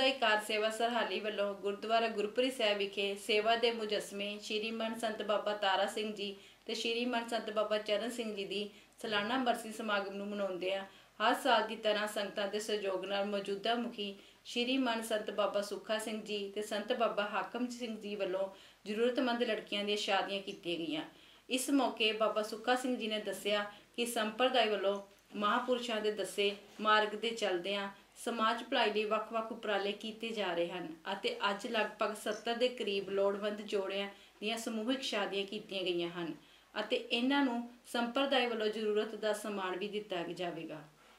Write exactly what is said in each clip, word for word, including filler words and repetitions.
सामुदायिक कार सेवा सरहाली वालों गुरुद्वारा गुरपुरी साहिब विखे सेवा के मुजस्मे श्रीमान संत बाबा तारा सिंह जी ते श्रीमान संत बाबा चरण सिंह जी की सालाना बरसी समागम नूं मनाउंदे आ। हर साल की तरह संगतां दे सहयोग नाल मौजूदा मुखी श्रीमान संत बाबा सुखा सिंह जी ते संत बाबा हाकम सिंह जी वालों जरूरतमंद लड़कियां दी शादियां कीतियां गईयां। इस मौके बाबा सुखा सिंह जी ने दस्सिया कि संप्रदाय वालों महापुरुषों के दसे मार्ग ते चलदियां समाज भलाई लई वख-वख उपराले कीते जा रहे हैं अते अज लगभग सत्तर के करीब लोड़वंद जोड़ियां दीयां समूहिक शादियां कीतियां गईयां हन अते इन्हां नूं संप्रदाय वालों जरूरत दा समान भी दिता जावेगा।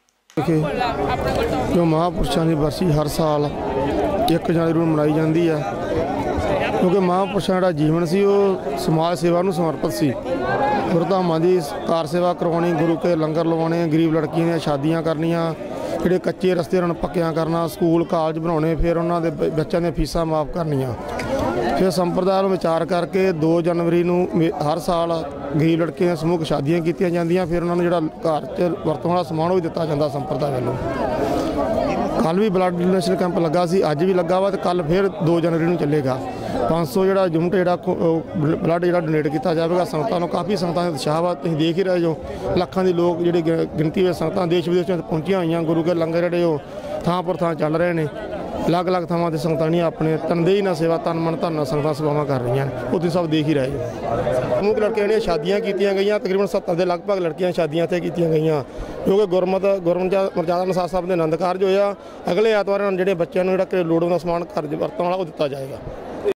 जो महापुरुषों की बरसी हर साल एक जनवरी नूं मनाई जाती है क्योंकि महापुरुषों का जीवन से समाज सेवा नूं समर्पित सी। गुरुधामां की कार सेवा करवानी, गुरु के लंगर लवाने, गरीब लड़कियां दी शादियां करनियां, ਜਿਹੜੇ ਕੱਚੇ ਰਸਤੇ ਉਹਨਾਂ ਨੂੰ ਪੱਕਿਆਂ ਕਰਨਾ, ਸਕੂਲ ਕਾਲਜ ਬਣਾਉਣੇ, ਫਿਰ ਉਹਨਾਂ ਦੇ ਬੱਚਿਆਂ ਦੀਆਂ ਫੀਸਾਂ ਮਾਫ ਕਰਨੀਆਂ। ਫਿਰ ਸੰਪਰਦਾਇ ਨੂੰ ਵਿਚਾਰ ਕਰਕੇ ਦੋ ਜਨਵਰੀ ਨੂੰ ਹਰ ਸਾਲ ਗਰੀਬ ਲੜਕੀਆਂ ਦੀਆਂ ਸਮੂਹ ਸ਼ਾਦੀਆਂ ਕੀਤੀਆਂ ਜਾਂਦੀਆਂ। ਫਿਰ ਉਹਨਾਂ ਨੂੰ ਜਿਹੜਾ ਘਰ 'ਚ ਵਰਤੋਂ ਵਾਲਾ ਸਮਾਨ ਉਹ ਵੀ ਦਿੱਤਾ ਜਾਂਦਾ ਸੰਪਰਦਾਇ ਵੱਲੋਂ। ਕੱਲ੍ਹ ਵੀ ਬਲੱਡ ਡੋਨੇਸ਼ਨ ਕੈਂਪ ਲੱਗਾ ਸੀ, ਅੱਜ ਵੀ ਲੱਗਾ ਵਾ, ਤੇ ਕੱਲ੍ਹ ਫਿਰ ਦੋ ਜਨਵਰੀ ਨੂੰ ਚੱਲੇਗਾ। ਪੰਜ ਸੌ ਜਿਹੜਾ ਯੂਨਿਟ ਜਿਹੜਾ ਬਲੱਡ ਜਿਹੜਾ ਡੋਨੇਟ ਕੀਤਾ ਜਾਵੇਗਾ ਸੰਗਤਾਂ ਨੂੰ। ਕਾਫੀ ਸੰਗਤਾਂ ਦਾ ਉਤਸ਼ਾਹ ਵਾ, ਤੁਸੀਂ ਦੇਖ ਹੀ ਰਹੇ ਜੋ ਲੱਖਾਂ ਦੇ ਲੋਕ ਜਿਹੜੀ ਗਿਣਤੀ ਵਿੱਚ ਸੰਗਤਾਂ ਦੇਸ਼ ਵਿਦੇਸ਼ਾਂ ਤੋਂ ਪਹੁੰਚੀਆਂ ਹੋਈਆਂ। ਗੁਰੂ ਕੇ ਲੰਗਰ ਜਿਹੜੇ ਉਹ ਥਾਂ ਪਰ ਥਾਂ ਚੱਲ ਰਹੇ ਨੇ। ਅਲੱਗ ਅਲੱਗ ਥਾਵਾਂ 'ਤੇ ਸੰਗਤਾਂ ਨਹੀਂ ਆਪਣੇ ਤਨਦੇਹੀ ਨਾਲ ਸੇਵਾ ਤਨ ਮਨ ਧਨ ਨਾਲ ਸੰਗਤਾਂ ਸੇਵਾਵਾਂ ਕਰ ਰਹੀਆਂ ਨੇ। ਉਹ ਤੁਸੀਂ ਸਭ ਦੇਖ ਹੀ ਰਹੇ ਜੋ ਸਮੂਹ ਲੜਕੀਆਂ ਦੀਆਂ ਸ਼ਾਦੀਆਂ ਕੀਤੀਆਂ ਗਈਆਂ। ਤਕਰੀਬਨ ਸੱਤਰ ਦੇ ਲਗਭਗ ਲੜਕੀਆਂ ਸ਼ਾਦੀਆਂ ਇੱਥੇ ਕੀਤੀਆਂ ਗਈਆਂ ਕਿਉਂਕਿ ਗੁਰਮਤ ਗੁਰਮਤਿ ਮਰਜ਼ਾਦਾ ਅਨੁਸਾਰ ਸਾਹਿਬ ਦੇ ਆਨੰਦ ਕਾਰਜ ਹੋਇਆ। ਅਗਲੇ ਐਤਵਾਰ ਜਿਹੜੇ ਬੱਚਿਆਂ ਨੂੰ ਜਿਹੜਾ ਲੋੜਵੰਦ ਸਮਾਨ ਘਰ ਵਰਤੋਂ ਵਾਲਾ ਉਹ ਦਿੱਤਾ ਜਾਏਗਾ।